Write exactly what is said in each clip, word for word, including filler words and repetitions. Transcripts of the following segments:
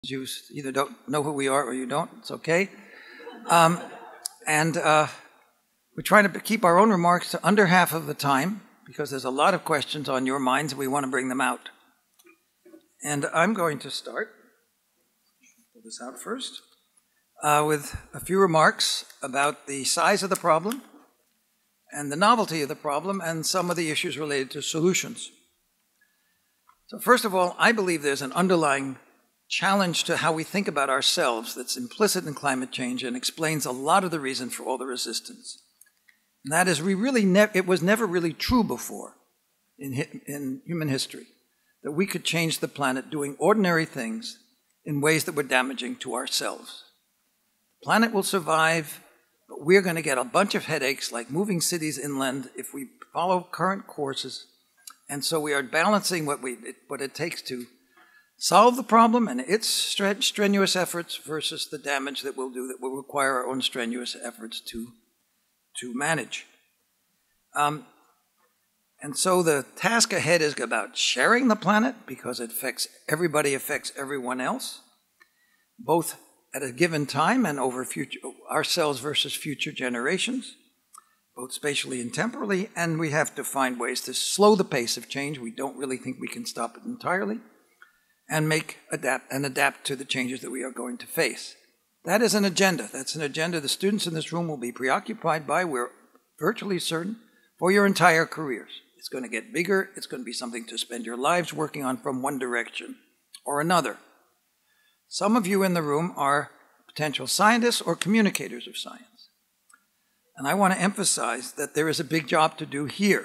You either don't know who we are or you don't. It's okay. Um, and uh, we're trying to keep our own remarks to under half of the time because there's a lot of questions on your minds and we want to bring them out. And I'm going to start, pull this out first, uh, with a few remarks about the size of the problem and the novelty of the problem and some of the issues related to solutions. So first of all, I believe there's an underlying challenge to how we think about ourselves that's implicit in climate change and explains a lot of the reason for all the resistance. And that is, we really ne- it was never really true before in, hi- in human history that we could change the planet doing ordinary things in ways that were damaging to ourselves. The planet will survive, but we're going to get a bunch of headaches like moving cities inland if we follow current courses. And so we are balancing what, we, what it takes to solve the problem and its strenuous efforts versus the damage that we'll do that will require our own strenuous efforts to, to manage. Um, and so the task ahead is about sharing the planet because it affects everybody, affects everyone else, both at a given time and over future, ourselves versus future generations, both spatially and temporally, and we have to find ways to slow the pace of change. We don't really think we can stop it entirely, and make adapt and adapt to the changes that we are going to face. That is an agenda. That's an agenda the students in this room will be preoccupied by, we're virtually certain, for your entire careers. It's going to get bigger. It's going to be something to spend your lives working on from one direction or another. Some of you in the room are potential scientists or communicators of science. And I want to emphasize that there is a big job to do here.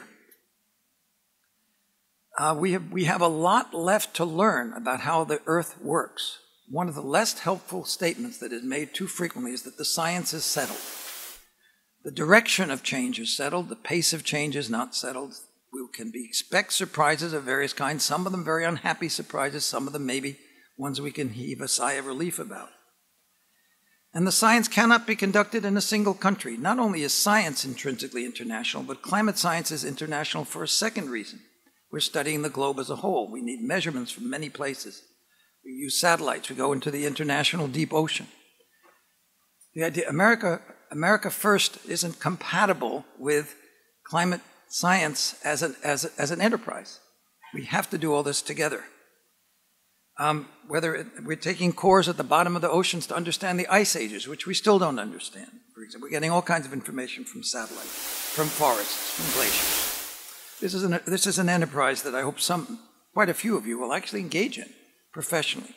Uh, we, have, we have a lot left to learn about how the Earth works. One of the less helpful statements that is made too frequently is that the science is settled. The direction of change is settled. The pace of change is not settled. We can be, expect surprises of various kinds, some of them very unhappy surprises, some of them maybe ones we can heave a sigh of relief about. And the science cannot be conducted in a single country. Not only is science intrinsically international, but climate science is international for a second reason. We're studying the globe as a whole. We need measurements from many places. We use satellites. We go into the international deep ocean. The idea, America, America First isn't compatible with climate science as an, as, a, as an enterprise. We have to do all this together. Um, whether it, we're taking cores at the bottom of the oceans to understand the ice ages, which we still don't understand. For example, we're getting all kinds of information from satellites, from forests, from glaciers. This is, an, this is an enterprise that I hope some, quite a few of you will actually engage in professionally.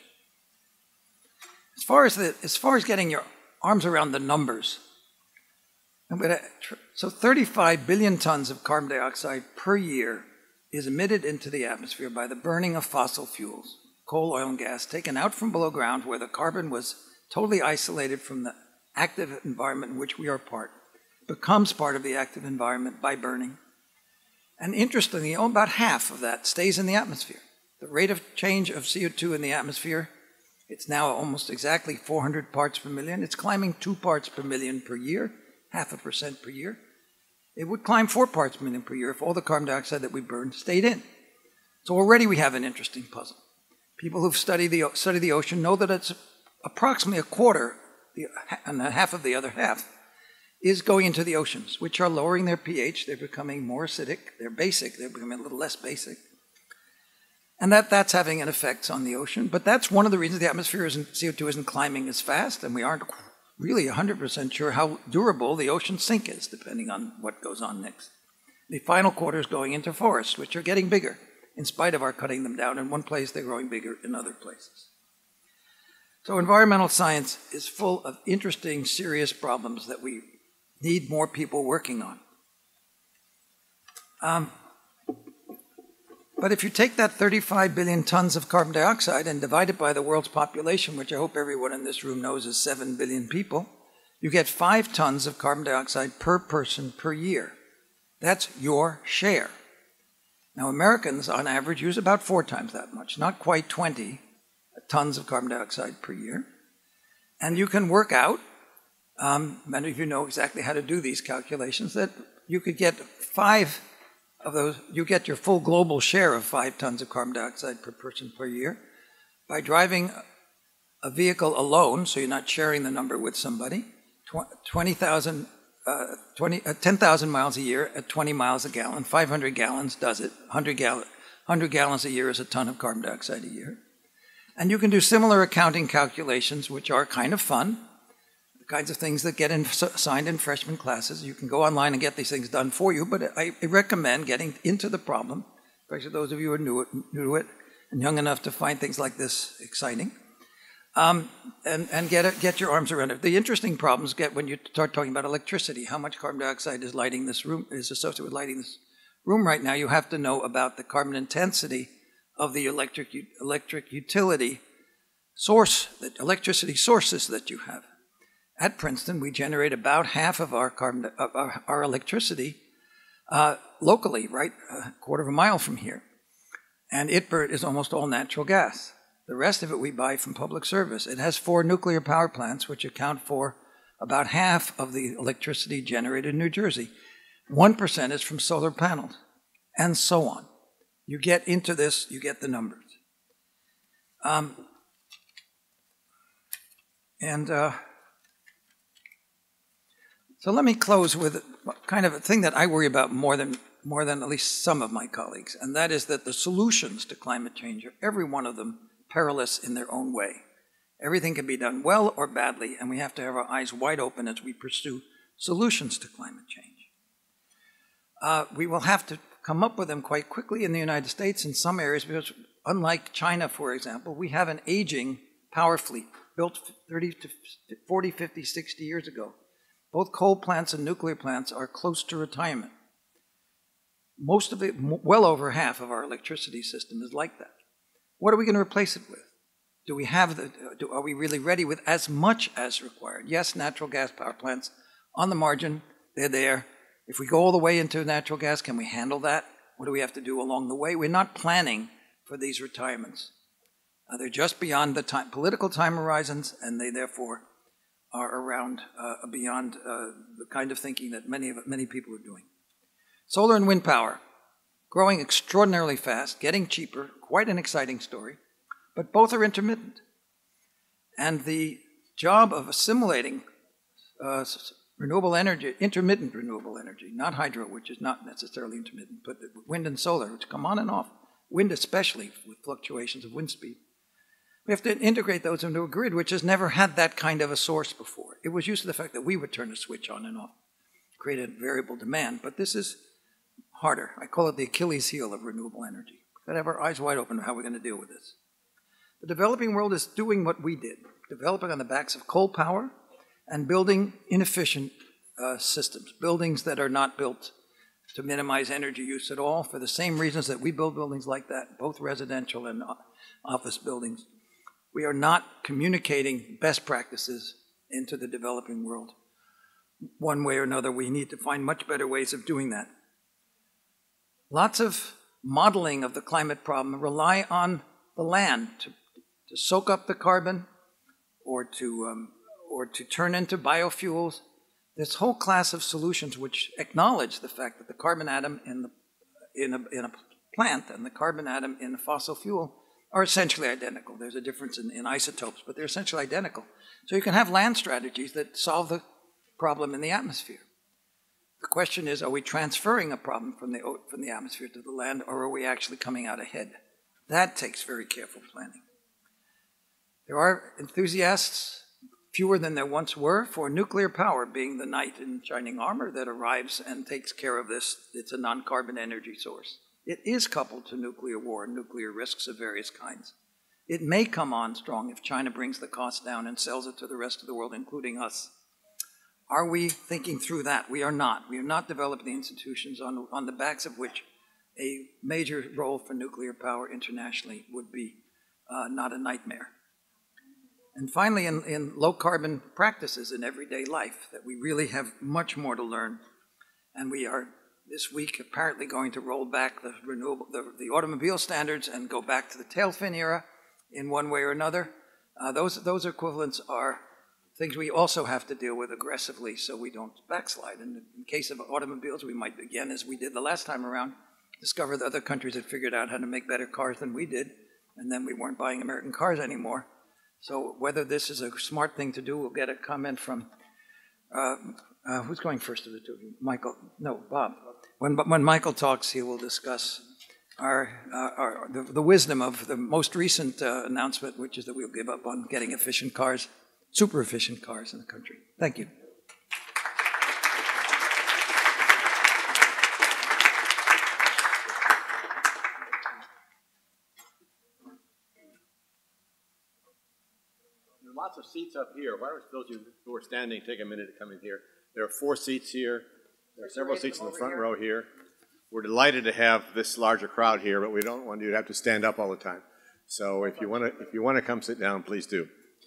As far as, the, as far as getting your arms around the numbers, I'm gonna, so thirty-five billion tons of carbon dioxide per year is emitted into the atmosphere by the burning of fossil fuels, coal, oil, and gas, taken out from below ground where the carbon was totally isolated from the active environment in which we are part, becomes part of the active environment by burning. And interestingly, about half of that stays in the atmosphere. The rate of change of C O two in the atmosphere, it's now almost exactly four hundred parts per million. It's climbing two parts per million per year, half a percent per year. It would climb four parts per million per year if all the carbon dioxide that we burned stayed in. So already we have an interesting puzzle. People who've studied the, studied the ocean know that it's approximately a quarter, the, and a half of the other half, is going into the oceans, which are lowering their pH. They're becoming more acidic. They're basic. They're becoming a little less basic. And that, that's having an effect on the ocean. But that's one of the reasons the atmosphere isn't, C O two isn't climbing as fast, and we aren't really one hundred percent sure how durable the ocean sink is, depending on what goes on next. The final quarter is going into forests, which are getting bigger, in spite of our cutting them down. In one place, they're growing bigger in other places. So environmental science is full of interesting, serious problems that we need more people working on. Um, but if you take that thirty-five billion tons of carbon dioxide and divide it by the world's population, which I hope everyone in this room knows is seven billion people, you get five tons of carbon dioxide per person per year. That's your share. Now, Americans, on average, use about four times that much, not quite twenty tons of carbon dioxide per year. And you can work out, um, many of you know exactly how to do these calculations, that you could get five of those, you get your full global share of five tons of carbon dioxide per person per year by driving a vehicle alone, so you're not sharing the number with somebody, twenty thousand, uh, twenty, uh, ten thousand miles a year at twenty miles a gallon. five hundred gallons does it. one hundred, gall- one hundred gallons a year is a ton of carbon dioxide a year. And you can do similar accounting calculations, which are kind of fun, the kinds of things that get in, assigned in freshman classes. You can go online and get these things done for you, but I, I recommend getting into the problem, especially those of you who are new, new to it and young enough to find things like this exciting. Um, and and get it, get your arms around it. The interesting problems get when you start talking about electricity. How much carbon dioxide is lighting this room is associated with lighting this room right now? You have to know about the carbon intensity of the electric electric utility source, the electricity sources that you have. At Princeton, we generate about half of our carbon of our, our electricity uh, locally, right, a quarter of a mile from here, and it is almost all natural gas. The rest of it we buy from public service. It has four nuclear power plants, which account for about half of the electricity generated in New Jersey. one percent is from solar panels, and so on. You get into this, you get the numbers. Um, and uh, so let me close with kind of a thing that I worry about more than, more than at least some of my colleagues, and that is that the solutions to climate change are every one of them perilous in their own way. Everything can be done well or badly, and we have to have our eyes wide open as we pursue solutions to climate change. Uh, we will have to come up with them quite quickly in the United States in some areas because, unlike China, for example, we have an aging power fleet built thirty to forty, fifty, sixty years ago. Both coal plants and nuclear plants are close to retirement. Most of it, well over half of our electricity system is like that. What are we going to replace it with? Do we have the, do, are we really ready with as much as required? Yes, natural gas power plants on the margin, they're there. If we go all the way into natural gas, can we handle that? What do we have to do along the way? We're not planning for these retirements. Uh, they're just beyond the time, political time horizons, and they therefore are around uh, beyond uh, the kind of thinking that many, of, many people are doing. Solar and wind power. Growing extraordinarily fast, getting cheaper, quite an exciting story, but both are intermittent. And the job of assimilating uh, renewable energy, intermittent renewable energy, not hydro, which is not necessarily intermittent, but wind and solar, which come on and off, wind especially with fluctuations of wind speed. We have to integrate those into a grid which has never had that kind of a source before. It was used to the fact that we would turn a switch on and off, create a variable demand, but this is harder. I call it the Achilles heel of renewable energy. We've got to have our eyes wide open on how we're going to deal with this. The developing world is doing what we did, developing on the backs of coal power and building inefficient uh, systems, buildings that are not built to minimize energy use at all for the same reasons that we build buildings like that, both residential and office buildings. We are not communicating best practices into the developing world. One way or another, we need to find much better ways of doing that. Lots of modeling of the climate problem rely on the land to, to soak up the carbon or to, um, or to turn into biofuels. This whole class of solutions which acknowledge the fact that the carbon atom in, the, in, a, in a plant and the carbon atom in a fossil fuel are essentially identical. There's a difference in, in isotopes, but they're essentially identical. So you can have land strategies that solve the problem in the atmosphere. The question is, are we transferring a problem from the, from the atmosphere to the land, or are we actually coming out ahead? That takes very careful planning. There are enthusiasts, fewer than there once were, for nuclear power being the knight in shining armor that arrives and takes care of this. It's a non-carbon energy source. It is coupled to nuclear war and nuclear risks of various kinds. It may come on strong if China brings the cost down and sells it to the rest of the world, including us. Are we thinking through that? We are not. We are not developing the institutions on, on the backs of which a major role for nuclear power internationally would be uh, not a nightmare. And finally, in, in low-carbon practices in everyday life, that we really have much more to learn. And we are, this week, apparently going to roll back the, renewable, the, the automobile standards and go back to the tail fin era in one way or another. Uh, those, those equivalents are things we also have to deal with aggressively so we don't backslide. And in case of automobiles, we might, again, as we did the last time around, discover that other countries had figured out how to make better cars than we did, and then we weren't buying American cars anymore. So whether this is a smart thing to do, we'll get a comment from, uh, uh, who's going first of the two of you? Michael, no, Bob. When, when Michael talks, he will discuss our, uh, our, the, the wisdom of the most recent uh, announcement, which is that we'll give up on getting efficient cars, super efficient cars in the country. Thank you. There are lots of seats up here. Why don't those of you who are standing take a minute to come in here? There are four seats here. There are several seats in the front row here. We're delighted to have this larger crowd here, but we don't want you to have to stand up all the time. So if you want to, if you want to come sit down, please do.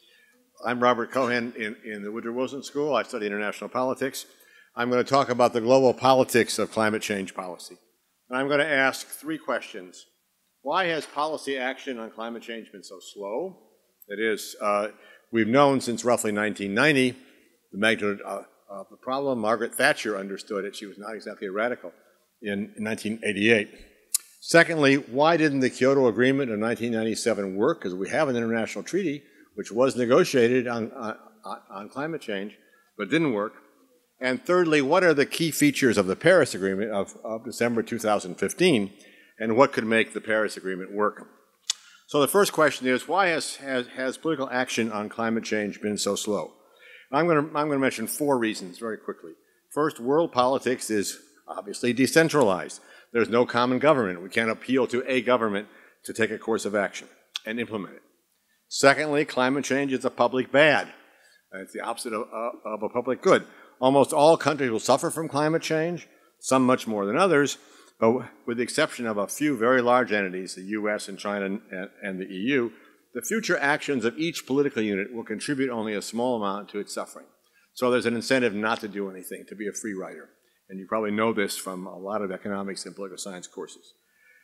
I'm Robert Keohane in, in the Woodrow Wilson School. I study international politics. I'm going to talk about the global politics of climate change policy. And I'm going to ask three questions. Why has policy action on climate change been so slow? That is, uh, we've known since roughly nineteen ninety the magnitude of uh, the problem. Margaret Thatcher understood it. She was not exactly a radical in, in nineteen eighty-eight. Secondly, why didn't the Kyoto Agreement of nineteen ninety-seven work? Because we have an international treaty which was negotiated on, on, on climate change, but didn't work. And thirdly, what are the key features of the Paris Agreement of, of December two thousand fifteen, and what could make the Paris Agreement work? So the first question is, why has, has, has political action on climate change been so slow? I'm going, to, I'm going to mention four reasons very quickly. First, world politics is obviously decentralized. There's no common government. We can't appeal to a government to take a course of action and implement it. Secondly, climate change is a public bad. It's the opposite of, uh, of a public good. Almost all countries will suffer from climate change, some much more than others, but with the exception of a few very large entities, the U S and China and, and the E U, the future actions of each political unit will contribute only a small amount to its suffering. So there's an incentive not to do anything, to be a free rider. And you probably know this from a lot of economics and political science courses.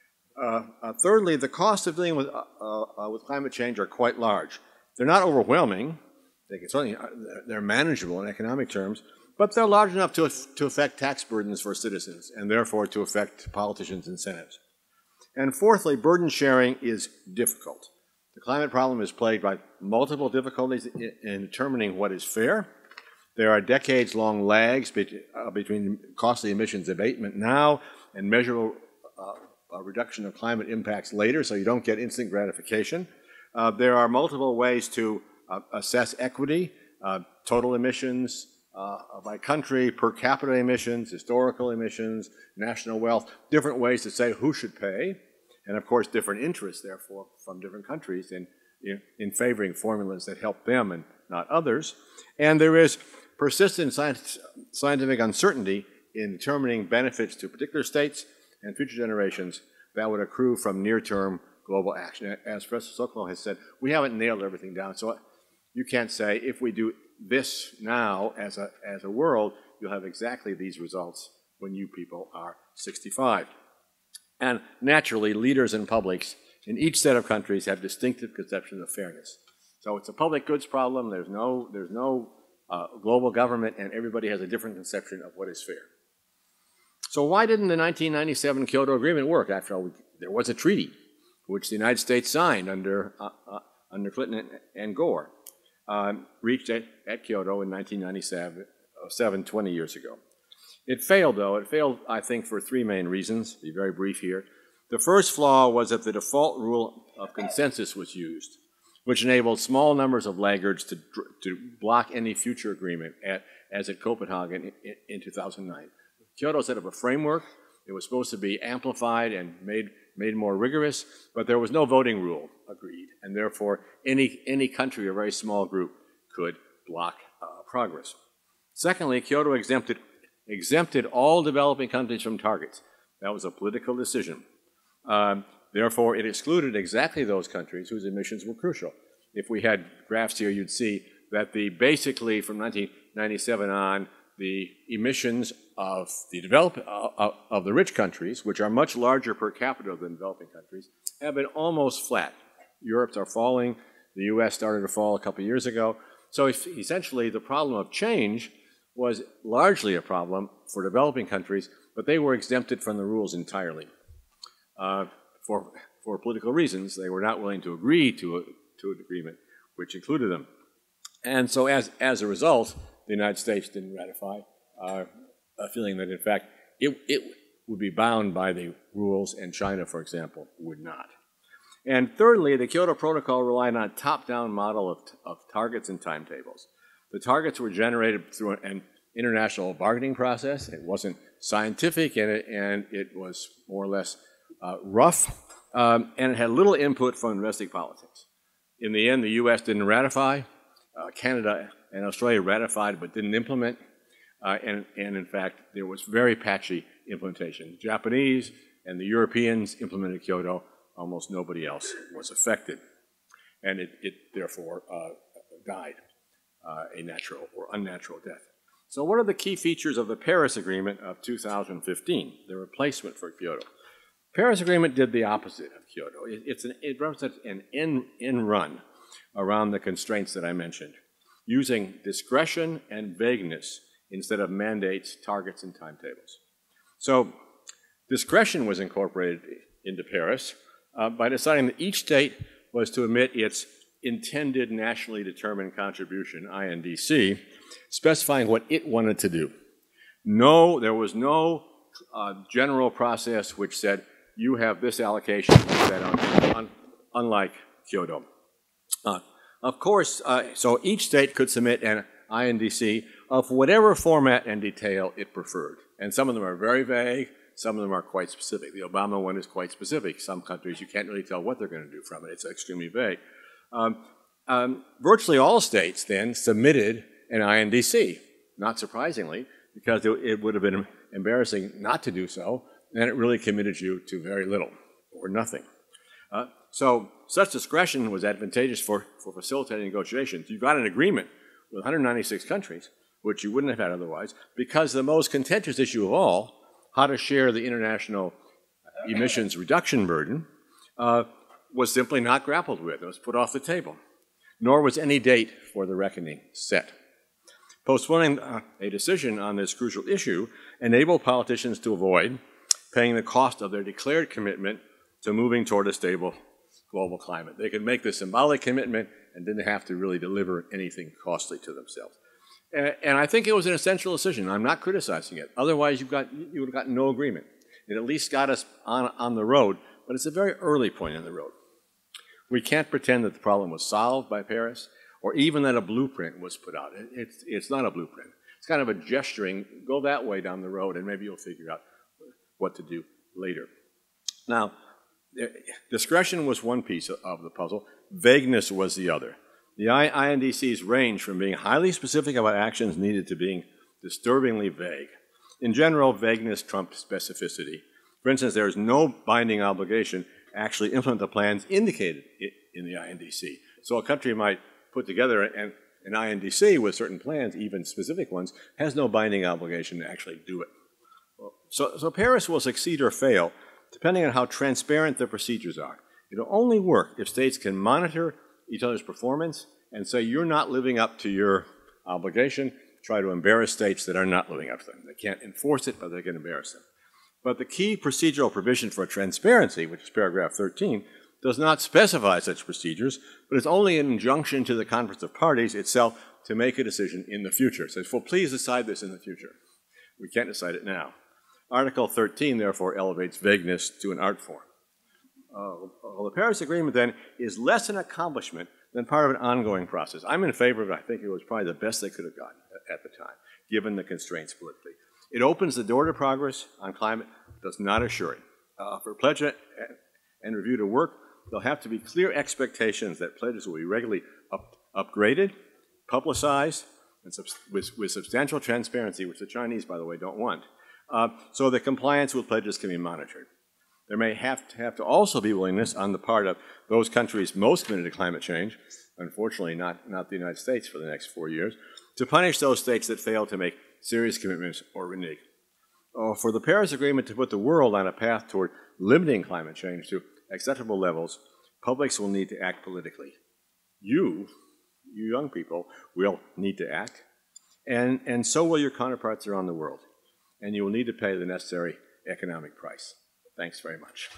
Uh, uh, thirdly, the costs of dealing with, uh, uh, with climate change are quite large. They're not overwhelming. They can certainly, uh, they're manageable in economic terms, but they're large enough to, to affect tax burdens for citizens and therefore to affect politicians' incentives. And fourthly, burden sharing is difficult. The climate problem is plagued by multiple difficulties in, in determining what is fair. There are decades-long lags be, uh, between costly emissions abatement now and measurable uh, a reduction of climate impacts later, so you don't get instant gratification. Uh, there are multiple ways to uh, assess equity, uh, total emissions, Uh, by country, per capita emissions, historical emissions, national wealth, different ways to say who should pay, and of course different interests, therefore, from different countries in, in, in favoring formulas that help them and not others. And there is persistent science, scientific uncertainty in determining benefits to particular states and future generations that would accrue from near-term global action. As Professor Socolow has said, we haven't nailed everything down, so you can't say if we do this now as a, as a world, you'll have exactly these results when you people are sixty-five. And naturally, leaders and publics in each set of countries have distinctive conceptions of fairness. So it's a public goods problem. There's no, there's no uh, global government, and everybody has a different conception of what is fair. So why didn't the nineteen ninety-seven Kyoto Agreement work? After all, we, there was a treaty which the United States signed under, uh, uh, under Clinton and, and Gore. Um, reached at, at Kyoto in nineteen ninety-seven, twenty years ago. It failed, though. It failed, I think, for three main reasons. I'll be very brief here. The first flaw was that the default rule of consensus was used, which enabled small numbers of laggards to, to block any future agreement, at, as at Copenhagen in, in two thousand nine. Kyoto set up a framework. It was supposed to be amplified and made, made more rigorous, but there was no voting rule agreed, and therefore any, any country or very small group could block uh, progress. Secondly, Kyoto exempted, exempted all developing countries from targets. That was a political decision. Um, therefore, it excluded exactly those countries whose emissions were crucial. If we had graphs here, you'd see that the basically from nineteen ninety-seven on, the emissions of the develop, uh, of the rich countries, which are much larger per capita than developing countries, have been almost flat. Europe's are falling. The U S started to fall a couple years ago. So essentially, the problem of change was largely a problem for developing countries, but they were exempted from the rules entirely. Uh, for, for political reasons, they were not willing to agree to, a, to an agreement which included them. And so as, as a result, the United States didn't ratify, uh, a feeling that, in fact, it, it would be bound by the rules, and China, for example, would not. And thirdly, the Kyoto Protocol relied on a top-down model of, of targets and timetables. The targets were generated through an international bargaining process. It wasn't scientific, and it, and it was more or less uh, rough, um, and it had little input from domestic politics. In the end, the U S didn't ratify. Uh, Canada and Australia ratified but didn't implement. Uh, and, and in fact, there was very patchy implementation. The Japanese and the Europeans implemented Kyoto. Almost nobody else was affected. And it, it therefore uh, died uh, a natural or unnatural death. So what are the key features of the Paris Agreement of two thousand fifteen, the replacement for Kyoto? Paris Agreement did the opposite of Kyoto. It, it's an, it represents an end, end run around the constraints that I mentioned, using discretion and vagueness instead of mandates, targets, and timetables. So discretion was incorporated into Paris uh, by deciding that each state was to emit its intended nationally determined contribution, I N D C, specifying what it wanted to do. No, there was no uh, general process which said, you have this allocation, that un un unlike Kyoto. Uh, of course, uh, so each state could submit an I N D C of whatever format and detail it preferred. And some of them are very vague, some of them are quite specific. The Obama one is quite specific. Some countries, you can't really tell what they're going to do from it. It's extremely vague. Um, um, virtually all states then submitted an I N D C, not surprisingly, because it, it would have been embarrassing not to do so, and it really committed you to very little or nothing. Uh, so such discretion was advantageous for, for facilitating negotiations. You got an agreement with one hundred ninety-six countries, which you wouldn't have had otherwise, because the most contentious issue of all, how to share the international emissions reduction burden, uh, was simply not grappled with. It was put off the table. Nor was any date for the reckoning set. Postponing uh, a decision on this crucial issue enabled politicians to avoid paying the cost of their declared commitment to moving toward a stable global climate. They could make the symbolic commitment and didn't have to really deliver anything costly to themselves. And, and I think it was an essential decision. I'm not criticizing it. Otherwise, you've got, you would have gotten no agreement. It at least got us on, on the road, but it's a very early point in the road. We can't pretend that the problem was solved by Paris, or even that a blueprint was put out. It, it's, it's not a blueprint. It's kind of a gesturing, go that way down the road, and maybe you'll figure out what to do later. Now, discretion was one piece of the puzzle. Vagueness was the other. The I N D Cs range from being highly specific about actions needed to being disturbingly vague. In general, vagueness trumped specificity. For instance, there is no binding obligation to actually implement the plans indicated in the I N D C. So a country might put together an, an I N D C with certain plans, even specific ones, has no binding obligation to actually do it. So, so Paris will succeed or fail depending on how transparent the procedures are. It'll only work if states can monitor each other's performance and say, you're not living up to your obligation, try to embarrass states that are not living up to them. They can't enforce it, but they can embarrass them. But the key procedural provision for transparency, which is paragraph thirteen, does not specify such procedures, but it's only an injunction to the Conference of Parties itself to make a decision in the future. It says, well, please decide this in the future. We can't decide it now. Article thirteen, therefore, elevates vagueness to an art form. Uh, well, the Paris Agreement, then, is less an accomplishment than part of an ongoing process. I'm in favor of it. I think it was probably the best they could have gotten at, at the time, given the constraints politically. It opens the door to progress on climate, does not assure it. Uh, for pledge and review to work, there'll have to be clear expectations that pledges will be regularly up, upgraded, publicized, and sub with, with substantial transparency, which the Chinese, by the way, don't want, uh, so that compliance with pledges can be monitored. There may have to, have to also be willingness on the part of those countries most committed to climate change, unfortunately not, not the United States for the next four years, to punish those states that fail to make serious commitments or renege. Uh, for the Paris Agreement to put the world on a path toward limiting climate change to acceptable levels, publics will need to act politically. You, you young people, will need to act, and, and so will your counterparts around the world. And you will need to pay the necessary economic price. Thanks very much.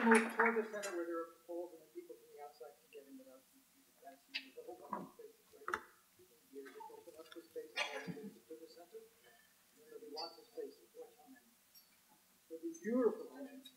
move toward the center where there are poles and the people from the outside can get in without passing. There's a whole bunch of spaces right here. Just open up the spaces to the center. And there'll be lots of spaces. Watch how many. It'll be beautiful.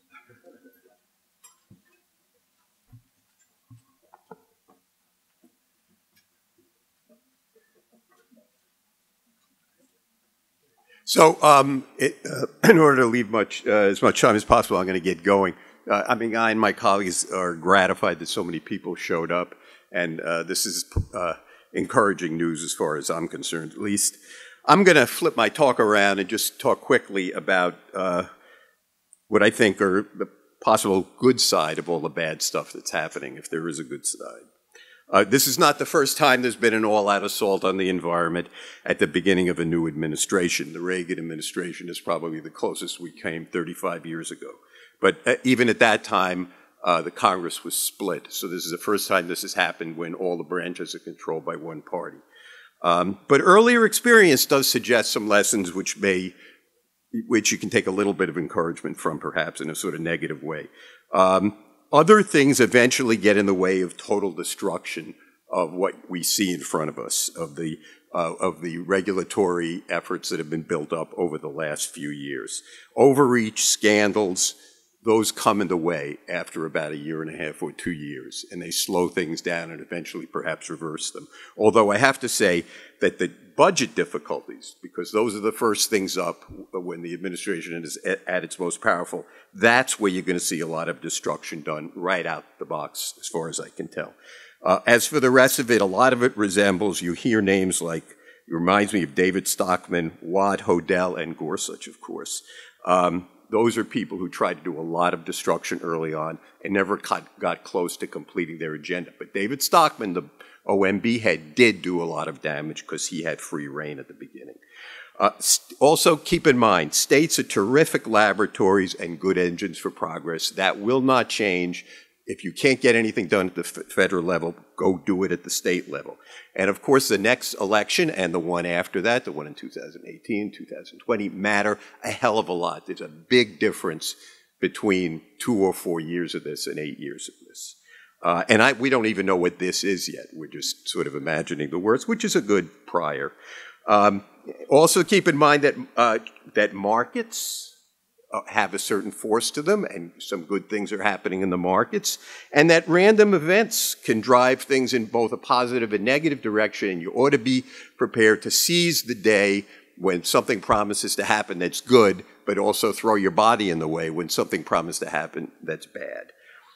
So, um, it, uh, in order to leave much, uh, as much time as possible, I'm going to get going. Uh, I mean, I and my colleagues are gratified that so many people showed up, and uh, this is uh, encouraging news as far as I'm concerned, at least. I'm going to flip my talk around and just talk quickly about uh, what I think are the possible good side of all the bad stuff that's happening, if there is a good side. Uh, this is not the first time there's been an all-out assault on the environment at the beginning of a new administration. The Reagan administration is probably the closest we came thirty-five years ago. But uh, even at that time, uh, the Congress was split. So this is the first time this has happened when all the branches are controlled by one party. Um, but earlier experience does suggest some lessons which may, which you can take a little bit of encouragement from, perhaps in a sort of negative way. Um, Other things eventually get in the way of total destruction of what we see in front of us, of the, uh, of the regulatory efforts that have been built up over the last few years. Overreach, scandals, those come in the way after about a year and a half or two years, and they slow things down and eventually perhaps reverse them. Although I have to say that the budget difficulties, because those are the first things up when the administration is at its most powerful, that's where you're going to see a lot of destruction done right out the box, as far as I can tell. Uh, as for the rest of it, a lot of it resembles, you hear names like, it reminds me of David Stockman, Watt, Hodel, and Gorsuch, of course. Um, those are people who tried to do a lot of destruction early on and never got, got close to completing their agenda. But David Stockman, the O M B head, did do a lot of damage because he had free reign at the beginning. Uh, also, keep in mind, states are terrific laboratories and good engines for progress. That will not change. If you can't get anything done at the federal level, go do it at the state level. And of course, the next election and the one after that, the one in two thousand eighteen, two thousand twenty, matter a hell of a lot. There's a big difference between two or four years of this and eight years of this. Uh, and I, we don't even know what this is yet. We're just sort of imagining the worst, which is a good prior. Um, also keep in mind that, uh, that markets uh, have a certain force to them, and some good things are happening in the markets, and that random events can drive things in both a positive and negative direction, and you ought to be prepared to seize the day when something promises to happen that's good, but also throw your body in the way when something promises to happen that's bad.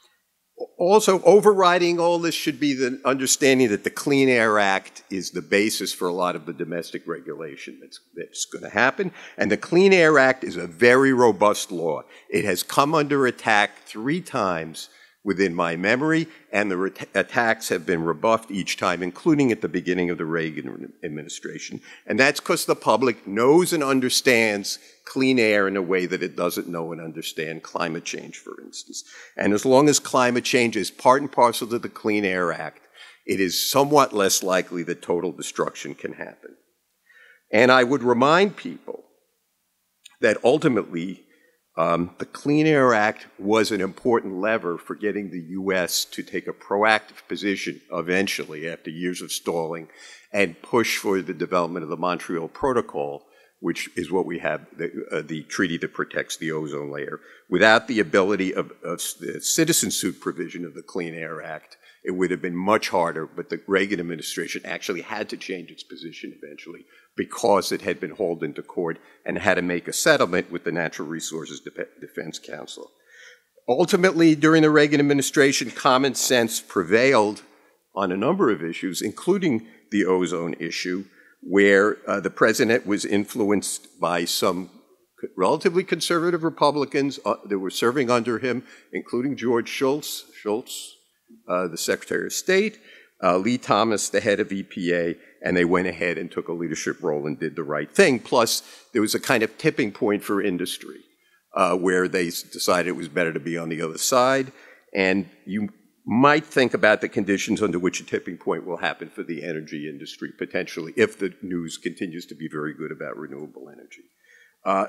Also, overriding all this should be the understanding that the Clean Air Act is the basis for a lot of the domestic regulation that's, that's going to happen. And the Clean Air Act is a very robust law. It has come under attack three times within my memory, and the re- attacks have been rebuffed each time, including at the beginning of the Reagan administration. And that's because the public knows and understands clean air in a way that it doesn't know and understand climate change, for instance. And as long as climate change is part and parcel to the Clean Air Act, it is somewhat less likely that total destruction can happen. And I would remind people that ultimately, Um, the Clean Air Act was an important lever for getting the U S to take a proactive position eventually, after years of stalling, and push for the development of the Montreal Protocol, which is what we have, the, uh, the treaty that protects the ozone layer. Without the ability of, of the citizen suit provision of the Clean Air Act, it would have been much harder, but the Reagan administration actually had to change its position eventually because it had been hauled into court and had to make a settlement with the Natural Resources Defense Council. Ultimately, during the Reagan administration, common sense prevailed on a number of issues, including the ozone issue, where uh, the president was influenced by some relatively conservative Republicans uh, that were serving under him, including George Shultz, Shultz, Uh, the Secretary of State, uh, Lee Thomas, the head of E P A, and they went ahead and took a leadership role and did the right thing. Plus, there was a kind of tipping point for industry uh, where they decided it was better to be on the other side. And you might think about the conditions under which a tipping point will happen for the energy industry, potentially, if the news continues to be very good about renewable energy. Uh,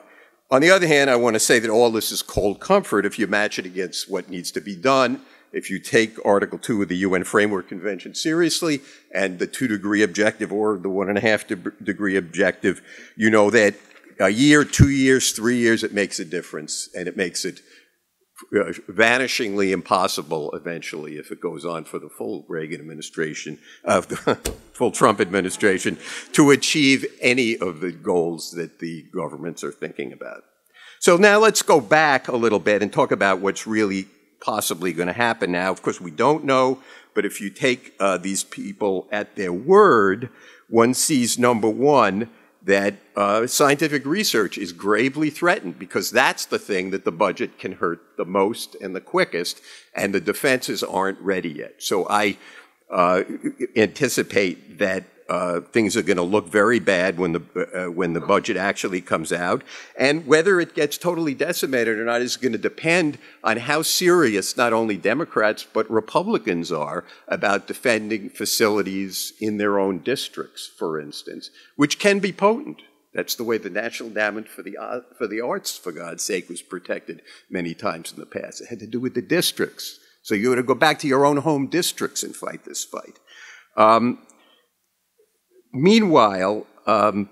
On the other hand, I want to say that all this is cold comfort if you match it against what needs to be done. If you take Article two of the U N Framework Convention seriously and the two-degree objective or the one-and-a-half degree objective, you know that a year, two years, three years, it makes a difference, and it makes it uh, vanishingly impossible eventually if it goes on for the full Reagan administration, uh, the full Trump administration, to achieve any of the goals that the governments are thinking about. So now let's go back a little bit and talk about what's really possibly going to happen now. Of course, we don't know, but if you take uh, these people at their word, one sees, number one, that uh, scientific research is gravely threatened because that's the thing that the budget can hurt the most and the quickest, and the defenses aren't ready yet. So I uh, anticipate that uh, things are going to look very bad when the uh, when the budget actually comes out, and whether it gets totally decimated or not is going to depend on how serious not only Democrats but Republicans are about defending facilities in their own districts, for instance, which can be potent. That's the way the National Endowment for the uh, for the Arts, for God's sake, was protected many times in the past. It had to do with the districts. So you're going to go back to your own home districts and fight this fight. Um, Meanwhile, um,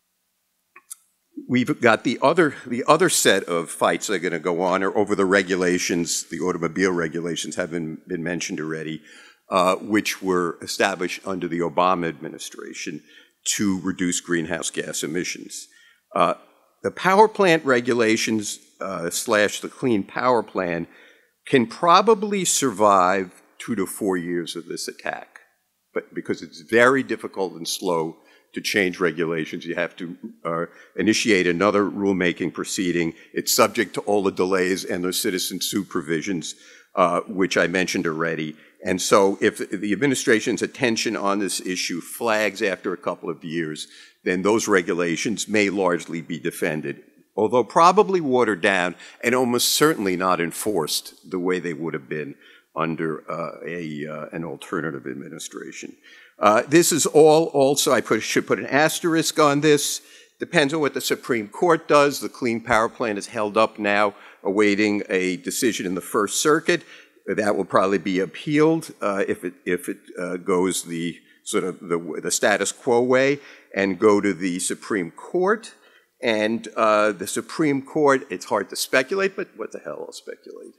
we've got the other, the other set of fights that are going to go on are over the regulations. The automobile regulations have been, been mentioned already, uh, which were established under the Obama administration to reduce greenhouse gas emissions. Uh, the power plant regulations uh, slash the Clean Power Plan can probably survive two to four years of this attack. But because it's very difficult and slow to change regulations, you have to uh, initiate another rulemaking proceeding. It's subject to all the delays and the citizen sue provisions, uh, which I mentioned already. And so if the administration's attention on this issue flags after a couple of years, then those regulations may largely be defended, although probably watered down and almost certainly not enforced the way they would have been under uh, a, uh, an alternative administration. Uh, this is all also, I put, should put an asterisk on this, depends on what the Supreme Court does. The Clean Power Plan is held up now, awaiting a decision in the First Circuit. That will probably be appealed uh, if it, if it uh, goes the sort of the, the status quo way and go to the Supreme Court. And uh, the Supreme Court, it's hard to speculate, but what the hell, I'll speculate.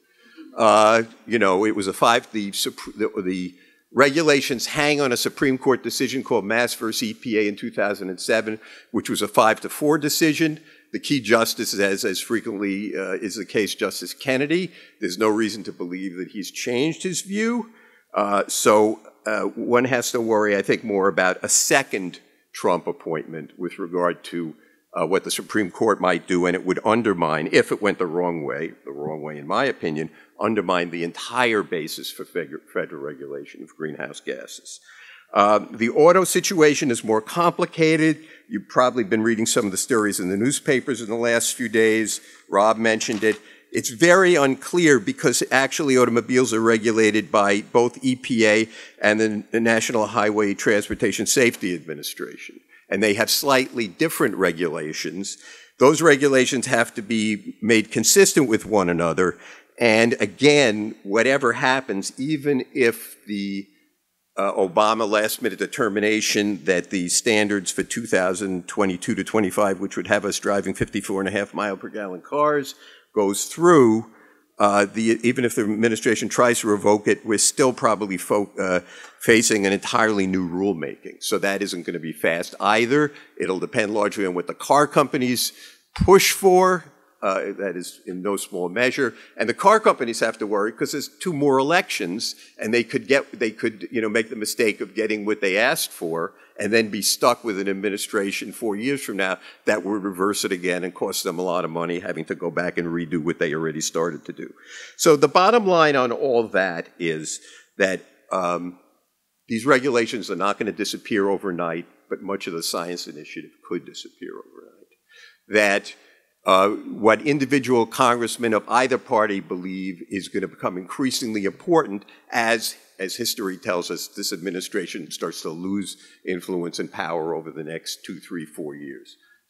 Uh, you know, it was a five, the, the, the regulations hang on a Supreme Court decision called Mass versus E P A in two thousand seven, which was a five to four decision. The key justice, as, as frequently uh, is the case, Justice Kennedy. There's no reason to believe that he's changed his view. Uh, so uh, one has to worry, I think, more about a second Trump appointment with regard to Uh, what the Supreme Court might do, and it would undermine, if it went the wrong way, the wrong way in my opinion, undermine the entire basis for federal regulation of greenhouse gases. Uh, the auto situation is more complicated. You've probably been reading some of the stories in the newspapers in the last few days. Rob mentioned it. It's very unclear because actually automobiles are regulated by both E P A and the, the National Highway Transportation Safety Administration. And they have slightly different regulations. Those regulations have to be made consistent with one another. And again, whatever happens, even if the uh, Obama last-minute determination that the standards for two thousand twenty-two to twenty-five, which would have us driving fifty-four and a half mile per gallon cars, goes through, uh, the, even if the administration tries to revoke it, we're still probably fo uh, facing an entirely new rulemaking. So that isn't going to be fast either. It'll depend largely on what the car companies push for. Uh, that is in no small measure. And the car companies have to worry because there's two more elections, and they could get, they could, you know, make the mistake of getting what they asked for and then be stuck with an administration four years from now that would reverse it again and cost them a lot of money, having to go back and redo what they already started to do. So the bottom line on all that is that um, these regulations are not going to disappear overnight, but much of the science initiative could disappear overnight. That Uh, what individual congressmen of either party believe is going to become increasingly important as, as history tells us, this administration starts to lose influence and power over the next two, three, four years.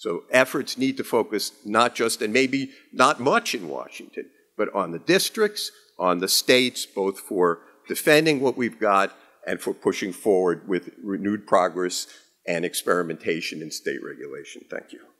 So efforts need to focus not just, and maybe not much in Washington, but on the districts, on the states, both for defending what we've got and for pushing forward with renewed progress and experimentation in state regulation. Thank you.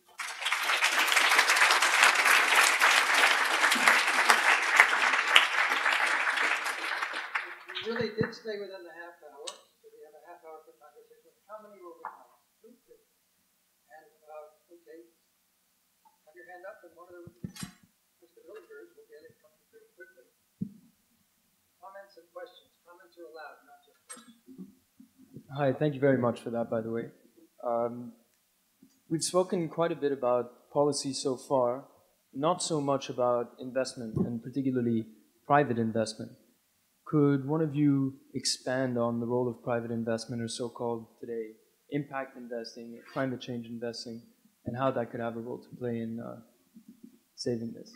We really did stay within the half hour. So we have a half hour for conversation. How many will we have? Two, two. And, uh, okay, have your hand up, and one of the Mister Villagers will get it coming through quickly. Comments and questions. Comments are allowed, not just questions. Hi, thank you very much for that, by the way. Um, we've spoken quite a bit about policy so far, not so much about investment, and particularly private investment. Could one of you expand on the role of private investment, or so-called today impact investing, climate change investing, and how that could have a role to play in uh, saving this?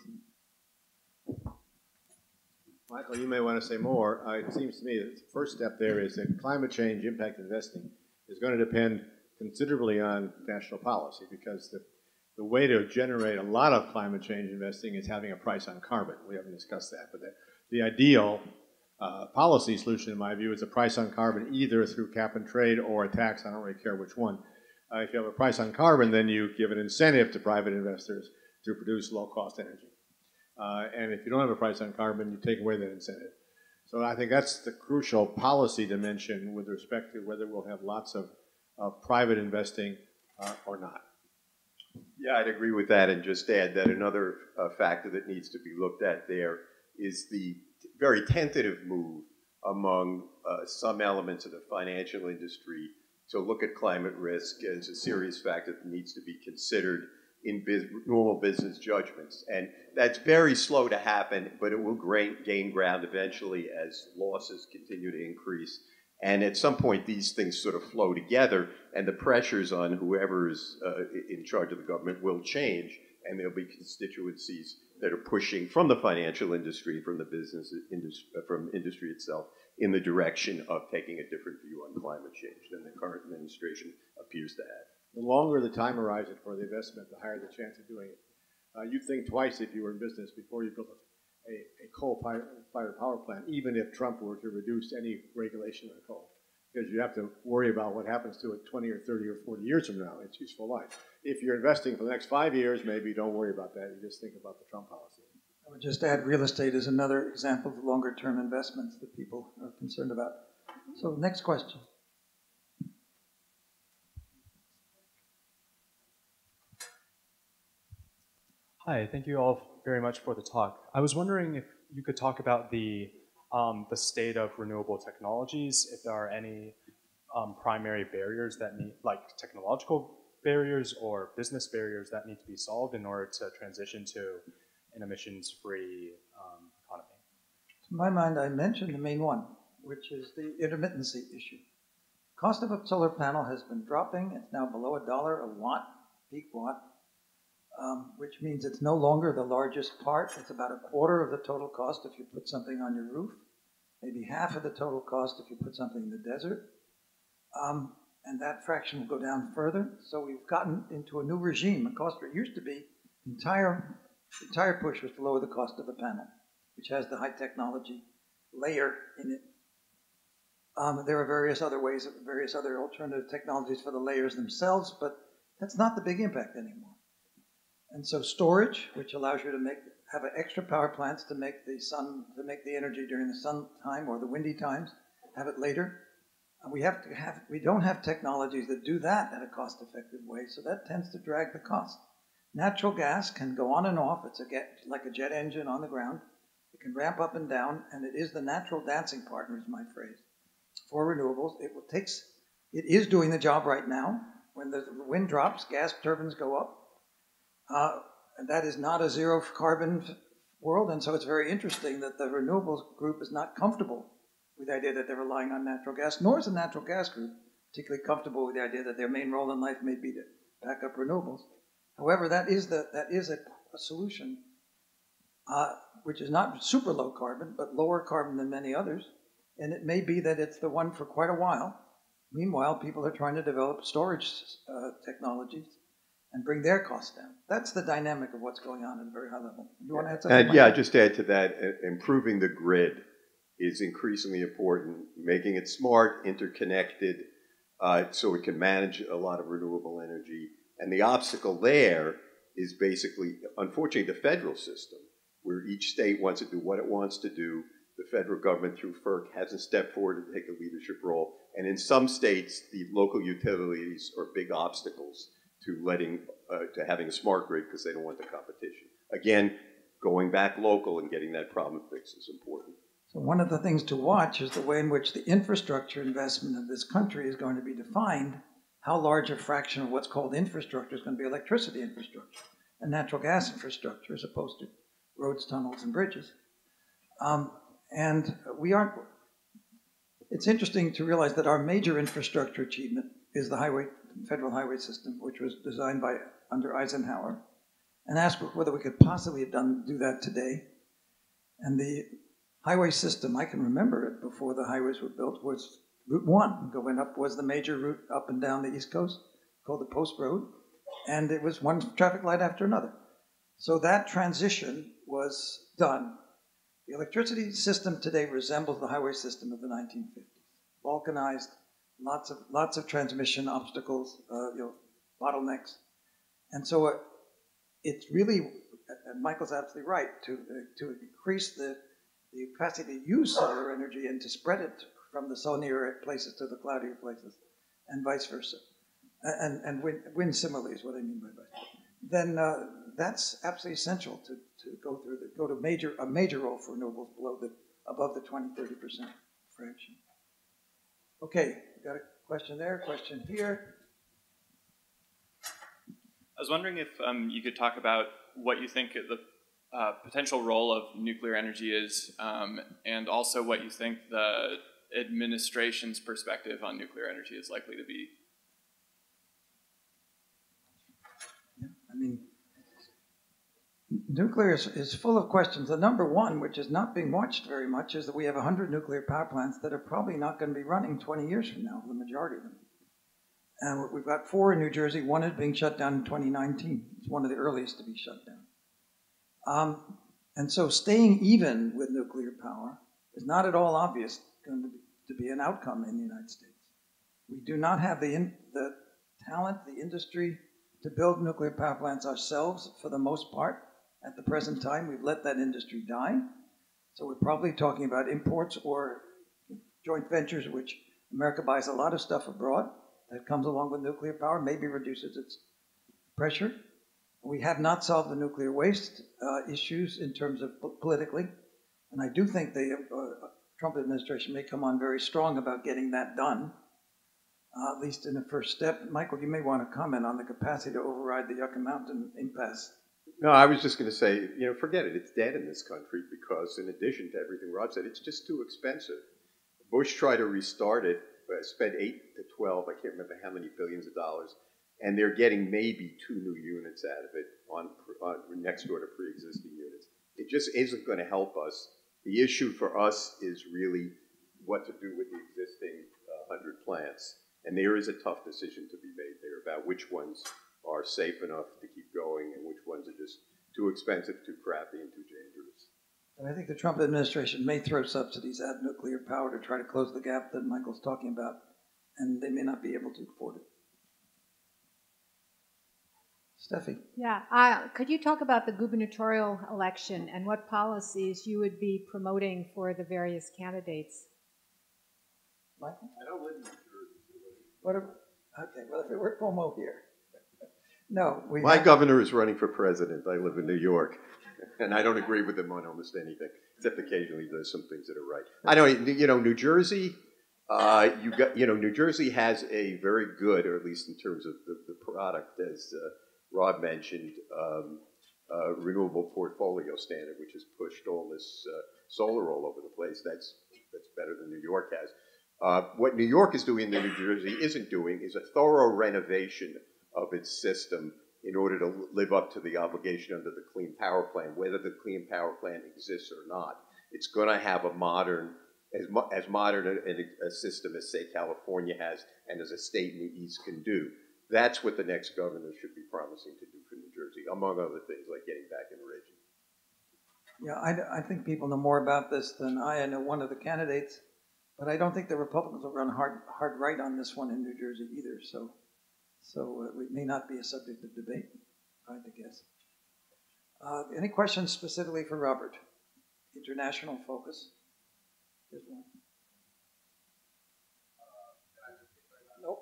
Michael, you may want to say more. Uh, it seems to me that the first step there is that climate change impact investing is going to depend considerably on national policy, because the, the way to generate a lot of climate change investing is having a price on carbon. We haven't discussed that, but the, the ideal uh, policy solution, in my view, is a price on carbon, either through cap and trade or a tax. I don't really care which one. Uh, if you have a price on carbon, then you give an incentive to private investors to produce low-cost energy. Uh, and if you don't have a price on carbon, you take away that incentive. So I think that's the crucial policy dimension with respect to whether we'll have lots of, of private investing uh, or not. Yeah, I'd agree with that, and just add that another uh, factor that needs to be looked at there is the very tentative move among uh, some elements of the financial industry to look at climate risk as a serious factor that needs to be considered in biz normal business judgments. And that's very slow to happen, but it will gain ground eventually as losses continue to increase. And at some point, these things sort of flow together, and the pressures on whoever is uh, in charge of the government will change, and there'll be constituencies that are pushing from the financial industry, from the business industry, from industry itself, in the direction of taking a different view on climate change than the current administration appears to have. The longer the time horizon for the investment, the higher the chance of doing it. Uh, you'd think twice if you were in business before you built a, a coal-fired power plant, even if Trump were to reduce any regulation on coal, because you have to worry about what happens to it twenty or thirty or forty years from now, its useful life. If you're investing for the next five years, maybe don't worry about that. You just think about the Trump policy. I would just add real estate is another example of longer-term investments that people are concerned about. So next question. Hi, thank you all very much for the talk. I was wondering if you could talk about the, um, the state of renewable technologies, if there are any um, primary barriers that need, like technological barriers or business barriers that need to be solved in order to transition to an emissions-free um, economy. To my mind, I mentioned the main one, which is the intermittency issue. Cost of a solar panel has been dropping. It's now below a dollar a watt, peak watt. Um, which means it's no longer the largest part. It's about a quarter of the total cost if you put something on your roof, maybe half of the total cost if you put something in the desert. Um, and that fraction will go down further. So we've gotten into a new regime. The cost it used to be, the entire, the entire push was to lower the cost of the panel, which has the high technology layer in it. Um, there are various other ways, various other alternative technologies for the layers themselves, but that's not the big impact anymore. And so storage, which allows you to make have extra power plants to make the sun to make the energy during the sun time or the windy times, have it later. And we have to have we don't have technologies that do that in a cost-effective way, so that tends to drag the cost. Natural gas can go on and off. It's a get, like a jet engine on the ground. It can ramp up and down, and it is the natural dancing partner, is my phrase, for renewables. It will takes it is doing the job right now. When the wind drops, gas turbines go up. Uh, and that is not a zero carbon world, and so it's very interesting that the renewables group is not comfortable with the idea that they're relying on natural gas, nor is the natural gas group particularly comfortable with the idea that their main role in life may be to back up renewables. However, that is, the, that is a, a solution uh, which is not super low carbon, but lower carbon than many others, and it may be that it's the one for quite a while. Meanwhile, people are trying to develop storage uh, technologies and bring their costs down. That's the dynamic of what's going on at a very high level. You want to add something? And yeah, just to add to that, uh, improving the grid is increasingly important, making it smart, interconnected, uh, so it can manage a lot of renewable energy. And the obstacle there is basically, unfortunately, the federal system, where each state wants to do what it wants to do. The federal government, through FERC, hasn't stepped forward to take a leadership role. And in some states, the local utilities are big obstacles to letting, uh, to having a smart grid because they don't want the competition. Again, going back local and getting that problem fixed is important. So one of the things to watch is the way in which the infrastructure investment of this country is going to be defined. How large a fraction of what's called infrastructure is going to be electricity infrastructure and natural gas infrastructure as opposed to roads, tunnels, and bridges. Um, and we aren't, it's interesting to realize that our major infrastructure achievement is the highway, federal highway system, which was designed by under Eisenhower, and ask whether we could possibly have done do that today. And the highway system, I can remember it before the highways were built, was Route one going up, was the major route up and down the East Coast, called the Post Road, and it was one traffic light after another. So that transition was done. The electricity system today resembles the highway system of the nineteen fifties, balkanized, lots of lots of transmission obstacles, uh, you know, bottlenecks, and so it, it's really, and Michael's absolutely right, to uh, to increase the the capacity to use solar energy and to spread it from the sunnier places to the cloudier places, and vice versa, and and wind, wind similarly is what I mean by vice versa. Then uh, that's absolutely essential to, to go through the, go to major a major role for renewables below the above the twenty, thirty percent fraction. Okay, got a question there, question here. I was wondering if um, you could talk about what you think the uh, potential role of nuclear energy is, um, and also what you think the administration's perspective on nuclear energy is likely to be. I mean, nuclear is, is full of questions. The number one, which is not being watched very much, is that we have one hundred nuclear power plants that are probably not going to be running twenty years from now, the majority of them. And we've got four in New Jersey. One is being shut down in twenty nineteen. It's one of the earliest to be shut down. Um, and so staying even with nuclear power is not at all obvious going to be, to be an outcome in the United States. We do not have the, in, the talent, the industry, to build nuclear power plants ourselves for the most part. At the present time, we've let that industry die. So we're probably talking about imports or joint ventures, which America buys a lot of stuff abroad that comes along with nuclear power, maybe reduces its pressure. We have not solved the nuclear waste uh, issues in terms of politically. And I do think the uh, Trump administration may come on very strong about getting that done. Uh, at least in the first step. Michael, you may want to comment on the capacity to override the Yucca Mountain impasse. No, I was just going to say, you know, forget it. It's dead in this country because in addition to everything Rob said, it's just too expensive. Bush tried to restart it, uh, spent eight to twelve, I can't remember how many billions of dollars, and they're getting maybe two new units out of it on, on next door to pre-existing units. It just isn't going to help us. The issue for us is really what to do with the existing uh, one hundred plants. And there is a tough decision to be made there about which ones are safe enough to keep going and which ones are just too expensive, too crappy, and too dangerous. And I think the Trump administration may throw subsidies at nuclear power to try to close the gap that Michael's talking about, and they may not be able to afford it. Steffi. Yeah, uh, could you talk about the gubernatorial election and what policies you would be promoting for the various candidates? Michael? I don't live in New Jersey. What are, okay, well, if it were Cuomo here. No, we My have, governor is running for president. I live in New York, and I don't agree with him on almost anything, except occasionally he does some things that are right. I don't, you know, New Jersey, uh, you got, you know, New Jersey has a very good, or at least in terms of the, the product, as uh, Rob mentioned, um, uh, renewable portfolio standard, which has pushed all this uh, solar all over the place. That's that's better than New York has. Uh, what New York is doing that New Jersey isn't doing is a thorough renovation of its system in order to live up to the obligation under the Clean Power Plan, whether the Clean Power Plan exists or not. It's going to have a modern, as, mo as modern a, a, a system as, say, California has and as a state in the East can do. That's what the next governor should be promising to do for New Jersey, among other things, like getting back in region. Yeah, I, I think people know more about this than I. I know one of the candidates, but I don't think the Republicans will run hard, hard right on this one in New Jersey either. So, so uh, it may not be a subject of debate, I have to guess. Uh, any questions specifically for Robert? International focus. Here's one. Nope.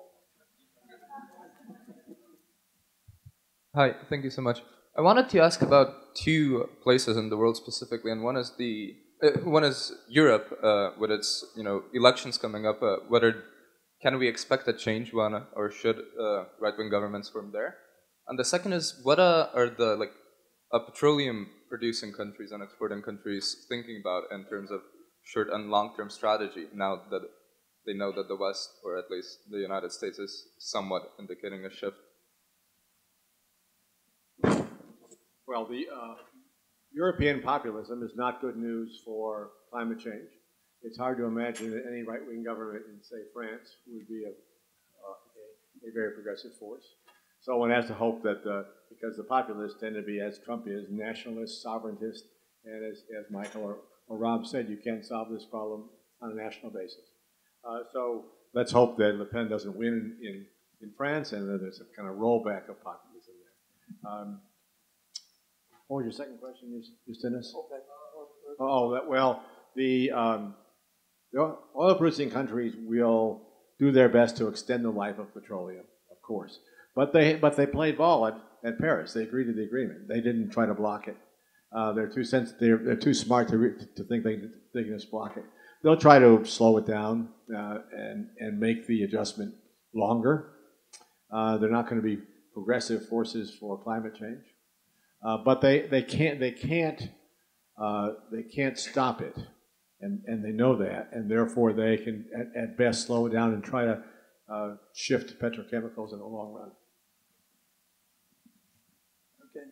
Hi, thank you so much. I wanted to ask about two places in the world specifically, and one is the uh, one is Europe uh, with its you know elections coming up. Uh, whether can we expect a change, one, or should uh, right-wing governments form there? And the second is what uh, are the like uh, petroleum-producing countries and exporting countries thinking about in terms of short and long-term strategy now that they know that the West, or at least the United States, is somewhat indicating a shift? Well, the uh, European populism is not good news for climate change. It's hard to imagine that any right-wing government in, say, France would be a, uh, a, a very progressive force. So one has to hope that, uh, because the populists tend to be, as Trump is, nationalist, sovereigntist, and as, as Michael or, or Rob said, you can't solve this problem on a national basis. Uh, so let's hope that Le Pen doesn't win in, in France and that there's a kind of rollback of populism there. Um, What was your second question, Justinus? Oh, that, well, the, um, the oil-producing countries will do their best to extend the life of petroleum, of course. But they, but they played ball at, at Paris. They agreed to the agreement. They didn't try to block it. Uh, they're too sensitive. They're, they're too smart to, re to think they, they can just block it. They'll try to slow it down uh, and, and make the adjustment longer. Uh, they're not going to be progressive forces for climate change. Uh, but they, they can't they can't uh, they can't stop it, and and they know that, and therefore they can at, at best slow it down and try to uh, shift to petrochemicals in the long run. Okay.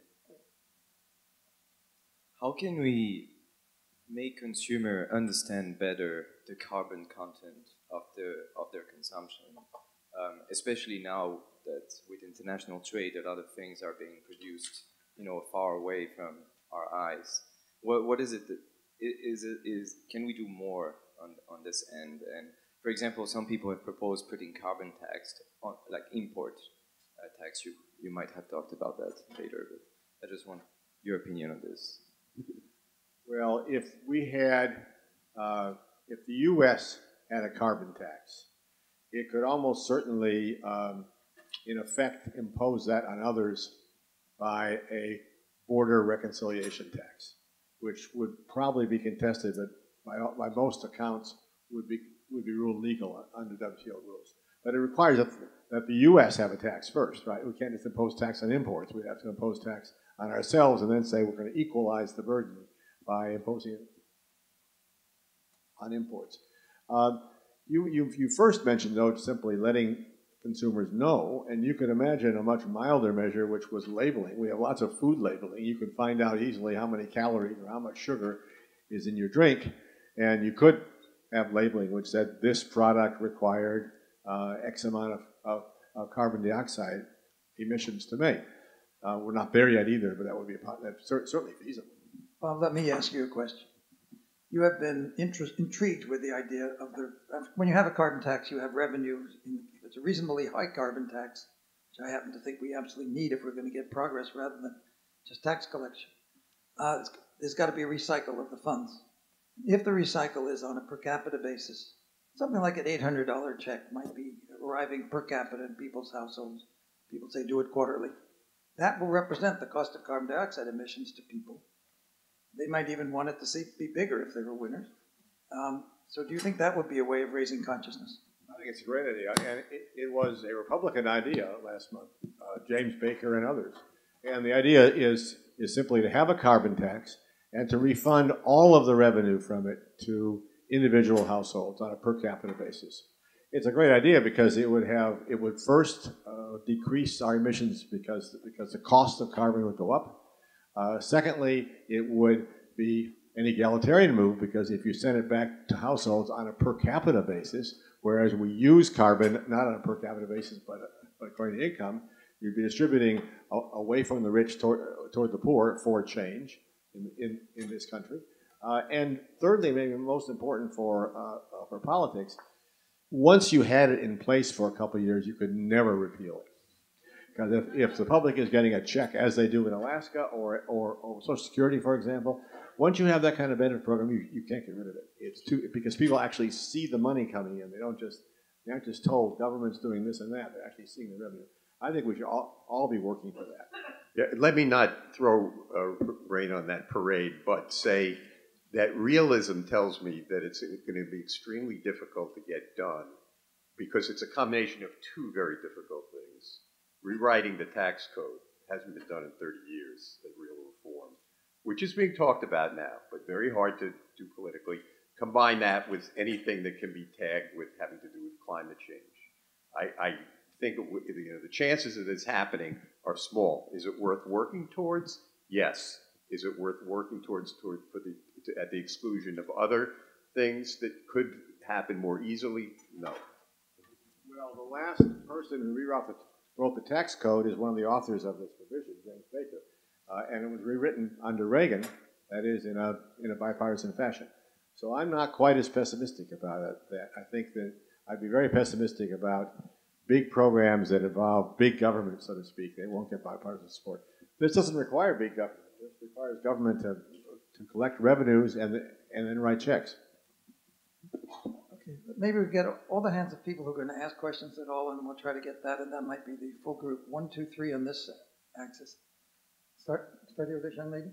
How can we make consumer understand better the carbon content of the of their consumption, um, especially now that with international trade, a lot of things are being produced, you know, far away from our eyes. What what is it that is it is can we do more on on this end? And for example, some people have proposed putting carbon tax on, like import uh, tax. You you might have talked about that later, but I just want your opinion on this. Well, if we had, uh, if the U S had a carbon tax, it could almost certainly, um, in effect, impose that on others by a border reconciliation tax, which would probably be contested, but by, by most accounts would be would be ruled legal under W T O rules. But it requires that, that the U S have a tax first, right? We can't just impose tax on imports. We have to impose tax on ourselves and then say we're going to equalize the burden by imposing it on imports. Uh, you, you, you first mentioned, though, simply letting consumers know, and you can imagine a much milder measure, which was labeling. We have lots of food labeling. You can find out easily how many calories or how much sugar is in your drink, and you could have labeling which said this product required uh, X amount of, of, of carbon dioxide emissions to make. Uh, we're not there yet either, but that would be a, that's certainly feasible. Bob, let me ask you a question. You have been interest, intrigued with the idea of the, when you have a carbon tax, you have revenue. In, if it's a reasonably high carbon tax, which I happen to think we absolutely need if we're going to get progress rather than just tax collection, uh, there's got to be a recycle of the funds. If the recycle is on a per capita basis, something like an eight hundred dollar check might be arriving per capita in people's households. People say do it quarterly. That will represent the cost of carbon dioxide emissions to people. They might even want it to see, be bigger if they were winners. Um, so do you think that would be a way of raising consciousness? I think it's a great idea. And it, it was a Republican idea last month, uh, James Baker and others. And the idea is, is simply to have a carbon tax and to refund all of the revenue from it to individual households on a per capita basis. It's a great idea because it would have, it would first uh, decrease our emissions because, because the cost of carbon would go up. Uh, secondly, it would be an egalitarian move because if you send it back to households on a per capita basis, whereas we use carbon not on a per capita basis but, according to income, you'd be distributing a, away from the rich toward, toward the poor for change in, in, in this country. Uh, and thirdly, maybe most important for, uh, for politics, once you had it in place for a couple of years, you could never repeal it. Because if, if the public is getting a check, as they do in Alaska or, or, or Social Security, for example, once you have that kind of benefit program, you, you can't get rid of it. It's too, because people actually see the money coming in. They don't just, they aren't just told government's doing this and that. They're actually seeing the revenue. I think we should all, all be working for that. Yeah, let me not throw uh, rain on that parade, but say that realism tells me that it's going to be extremely difficult to get done because it's a combination of two very difficult things. Rewriting the tax code hasn't been done in thirty years as real reform, which is being talked about now, but very hard to do politically. Combine that with anything that can be tagged with having to do with climate change. I, I think it, you know, the chances of this happening are small. Is it worth working towards? Yes. Is it worth working towards toward, for the, to, at the exclusion of other things that could happen more easily? No. Well, the last person who rewrote the, wrote the tax code is one of the authors of this provision, James Baker, uh, and it was rewritten under Reagan, that is, in a, in a bipartisan fashion. So I'm not quite as pessimistic about it. That I think that I'd be very pessimistic about big programs that involve big government, so to speak. They won't get bipartisan support. This doesn't require big government. This requires government to, to collect revenues and, and then write checks. Okay, but maybe we get all the hands of people who are going to ask questions at all, and we'll try to get that, and that might be the full group. One, two, three on this axis. Start, start here with this young lady.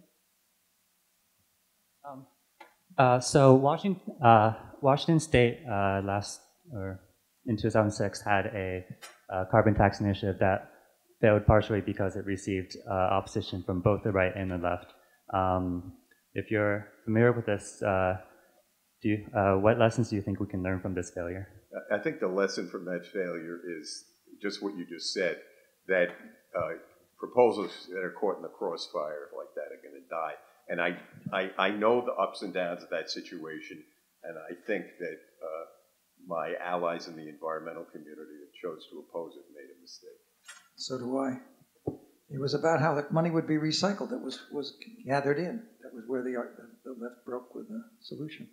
Um, uh, so Washington, uh, Washington State uh, last, or in two thousand six, had a uh, carbon tax initiative that failed partially because it received uh, opposition from both the right and the left. Um, if you're familiar with this, uh, do you, uh, what lessons do you think we can learn from this failure? I think the lesson from that failure is just what you just said, that uh, proposals that are caught in the crossfire like that are going to die. And I, I, I know the ups and downs of that situation, and I think that uh, my allies in the environmental community that chose to oppose it made a mistake. So do I. It was about how the money would be recycled. It was, was gathered in. That was where the, the left broke with the solution.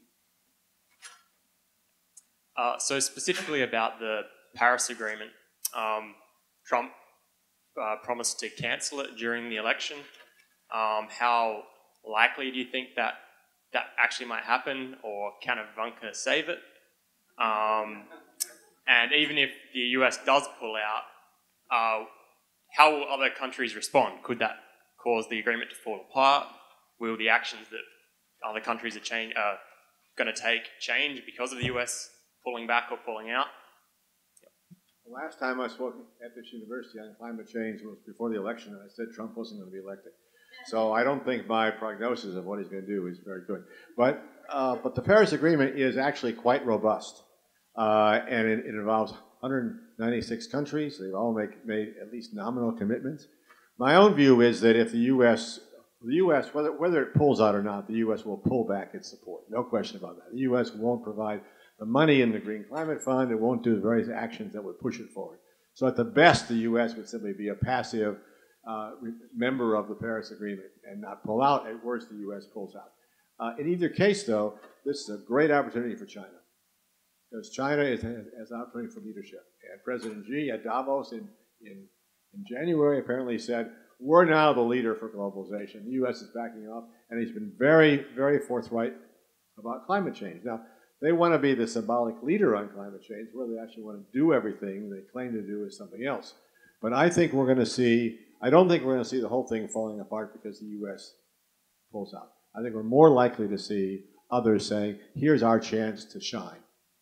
Uh, so specifically about the Paris Agreement, um, Trump uh, promised to cancel it during the election. Um, how likely do you think that that actually might happen, or can Ivanka save it? Um, and even if the U S does pull out, uh, how will other countries respond? Could that cause the agreement to fall apart? Will the actions that other countries are change, uh, going to take change because of the U S pulling back or pulling out? Yep. The last time I spoke at this university on climate change was before the election, and I said Trump wasn't going to be elected. So I don't think my prognosis of what he's going to do is very good. But, uh, but the Paris Agreement is actually quite robust, uh, and it, it involves one hundred ninety-six countries. They've all make, made at least nominal commitments. My own view is that if the U S, the U S, whether, whether it pulls out or not, the U S will pull back its support. No question about that. The U S won't provide the money in the Green Climate Fund. It won't do the various actions that would push it forward. So at the best, the U S would simply be a passive uh, member of the Paris Agreement and not pull out. At worst, the U S pulls out. Uh, in either case, though, this is a great opportunity for China, because China is, has an opportunity for leadership. And President Xi at Davos in, in, in January apparently said, we're now the leader for globalization. The U S is backing off, and he's been very, very forthright about climate change. Now, they want to be the symbolic leader on climate change, where they actually want to do everything they claim to do is something else. But I think we're going to see, I don't think we're going to see the whole thing falling apart because the U S pulls out. I think we're more likely to see others saying, here's our chance to shine.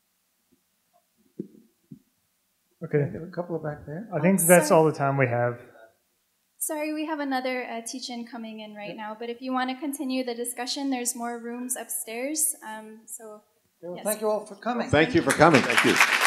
Okay. A couple of back there. I think that's all the time we have. Sorry, we have another uh, teach-in coming in right now, but if you want to continue the discussion, there's more rooms upstairs. Um, so, Well, yes. thank you all for coming. Well, thank you for coming. Thank you.